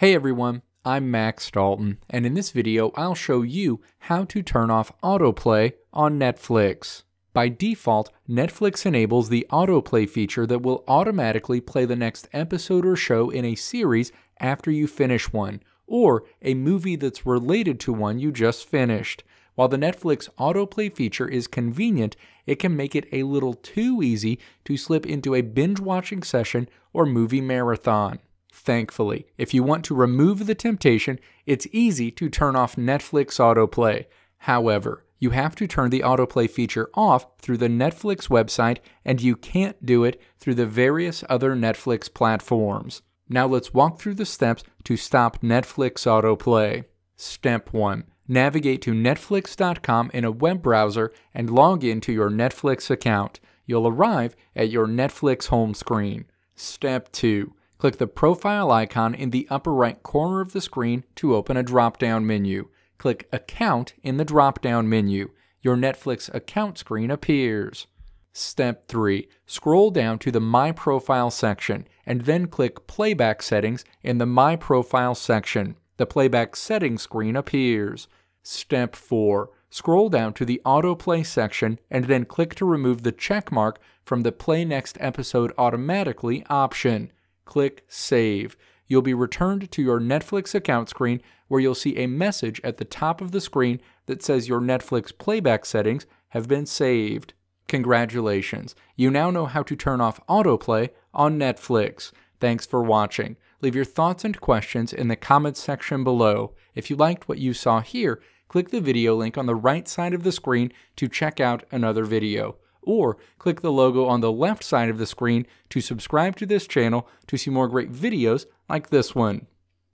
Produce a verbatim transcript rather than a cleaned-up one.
Hey everyone, I'm Max Dalton, and in this video I'll show you how to turn off autoplay on Netflix. By default, Netflix enables the autoplay feature that will automatically play the next episode or show in a series after you finish one, or a movie that's related to one you just finished. While the Netflix autoplay feature is convenient, it can make it a little too easy to slip into a binge-watching session or movie marathon. Thankfully, if you want to remove the temptation, it's easy to turn off Netflix autoplay. However, you have to turn the autoplay feature off through the Netflix website, and you can't do it through the various other Netflix platforms. Now let's walk through the steps to stop Netflix autoplay. Step one. Navigate to netflix dot com in a web browser and log in to your Netflix account. You'll arrive at your Netflix home screen. Step two. Click the profile icon in the upper right corner of the screen to open a drop-down menu. Click Account in the drop-down menu. Your Netflix account screen appears. Step three. Scroll down to the My Profile section and then click Playback Settings in the My Profile section. The Playback Settings screen appears. Step four. Scroll down to the Autoplay section and then click to remove the check mark from the Play Next Episode Automatically option. Click Save. You'll be returned to your Netflix account screen where you'll see a message at the top of the screen that says your Netflix playback settings have been saved. Congratulations! You now know how to turn off autoplay on Netflix. Thanks for watching. Leave your thoughts and questions in the comments section below. If you liked what you saw here, click the video link on the right side of the screen to check out another video. Or click the logo on the left side of the screen to subscribe to this channel to see more great videos like this one.